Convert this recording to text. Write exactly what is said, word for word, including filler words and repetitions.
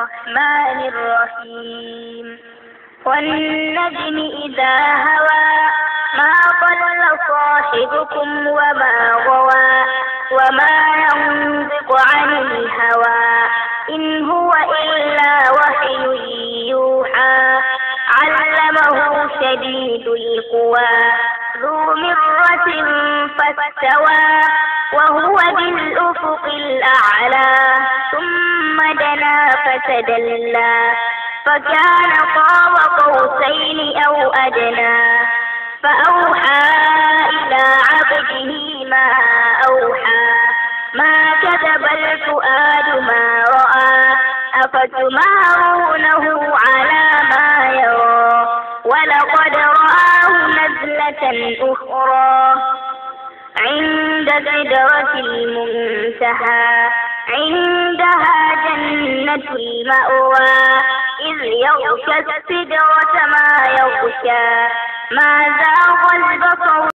الرحمن الرحيم والنجم إذا هوى ما ضل صاحبكم وما غوى وما ينطق عن الهوى إن هو إلا وحي يوحى علمه شديد القوى ذو مرة فاستوى وهو بالأفق الأعلى ثم دنا فتدلى فكان قاب قوسين أو أدنى فأوحى إلى عبده ما أوحى ما كذب الفؤاد ما رأى أفتمارونه على ما يرى ولقد رآه نزلة أخرى عند سدرة المنتهى عندها جنة المأوى إذ يغشى السدرة ما يغشى ما زاغ البصر